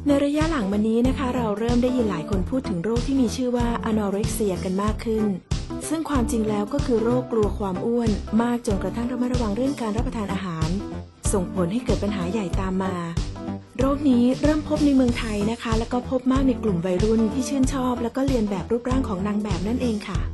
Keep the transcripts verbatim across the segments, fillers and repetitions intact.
ในระยะหลังมานี้นะคะเราเริ่มได้ยินหลายคนพูดถึงโรคที่มีชื่อว่าอนอเร็กเซียกันมากขึ้นซึ่งความจริงแล้วก็คือโรคกลัวความอ้วนมากจนกระทั่งระมัดระวังเรื่องการรับประทานอาหารส่งผลให้เกิดปัญหาใหญ่ตามมาโรคนี้เริ่มพบในเมืองไทยนะคะแล้วก็พบมากในกลุ่มวัยรุ่นที่ชื่นชอบแล้วก็เรียนแบบรูปร่างของนางแบบนั่นเองค่ะ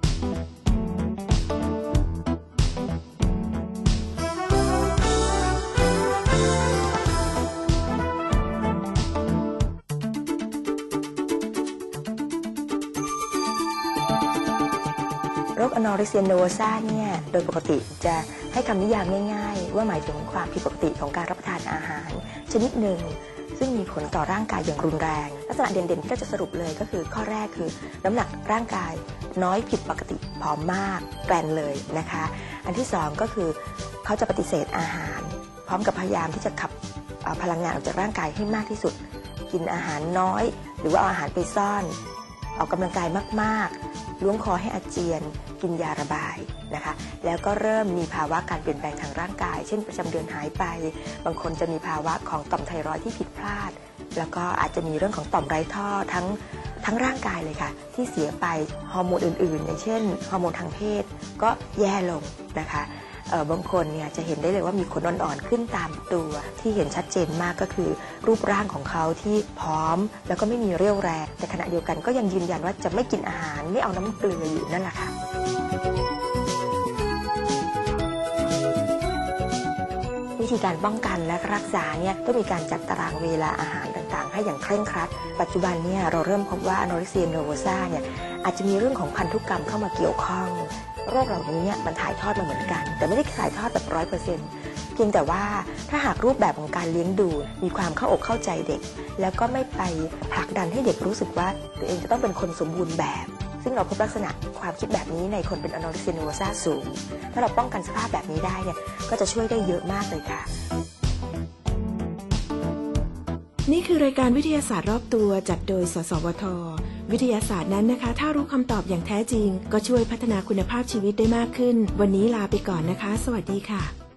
โรคอนอเร็กเซียเนอร์โวซ่าเนี่ยโดยปกติจะให้คำนิยามง่ายๆว่าหมายถึงความผิดปกติของการรับประทานอาหารชนิดหนึ่งซึ่งมีผลต่อร่างกายอย่างรุนแรงลักษณะเด่นๆที่เราจะสรุปเลยก็คือข้อแรกคือน้ำหนักร่างกายน้อยผิดปกติผอมมากแกรนเลยนะคะอันที่สองก็คือเขาจะปฏิเสธอาหารพร้อมกับพยายามที่จะขับพลังงานออกจากร่างกายให้มากที่สุดกินอาหารน้อยหรือว่าเอาอาหารไปซ่อนออกกำลังกายมากๆล้วงคอให้อาเจียนกินยาระบายนะคะแล้วก็เริ่มมีภาวะการเปลี่ยนแปลงทางร่างกายเช่นประจำเดือนหายไปบางคนจะมีภาวะของต่อมไทรอยด์ที่ผิดพลาดแล้วก็อาจจะมีเรื่องของต่อมไร้ท่อทั้งทั้งร่างกายเลยค่ะที่เสียไปฮอร์โมนอื่นๆอย่างเช่นฮอร์โมนทางเพศก็แย่ลงนะคะบางคนเนี่ยจะเห็นได้เลยว่ามีขนอ่อนๆขึ้นตามตัวที่เห็นชัดเจนมากก็คือรูปร่างของเขาที่ผอมแล้วก็ไม่มีเรี่ยวแรงแต่ขณะเดียวกันก็ยังยืนยันว่าจะไม่กินอาหารไม่เอาน้ำเกลืออยู่นั่นแหละค่ะวิธีการป้องกันและรักษาเนี่ยต้องมีการจัดตารางเวลาอาหารต่างๆให้อย่างเคร่งครัดปัจจุบันเนี่ยเราเริ่มพบว่าอนอเร็กเซียเนอร์โวซ่าเนี่ยอาจจะมีเรื่องของพันธุกรรมเข้ามาเกี่ยวข้องโรคเหล่านี้มันถ่ายทอดมาเหมือนกันแต่ไม่ได้ถ่ายทอดแบบร้อยเปอร์เซ็นต์เพียงแต่ว่าถ้าหากรูปแบบของการเลี้ยงดูมีความเข้าอกเข้าใจเด็กแล้วก็ไม่ไปผลักดันให้เด็กรู้สึกว่าตัวเองจะต้องเป็นคนสมบูรณ์แบบซึ่งเราพบลักษณะความคิดแบบนี้ในคนเป็นอนอเร็กเซียเนอร์โวซ่าสูงถ้าเราป้องกันสภาพแบบนี้ได้เนี่ยก็จะช่วยได้เยอะมากเลยค่ะนี่คือรายการวิทยาศาสตร์รอบตัวจัดโดยสสวทวิทยาศาสตร์นั้นนะคะถ้ารู้คำตอบอย่างแท้จริงก็ช่วยพัฒนาคุณภาพชีวิตได้มากขึ้นวันนี้ลาไปก่อนนะคะสวัสดีค่ะ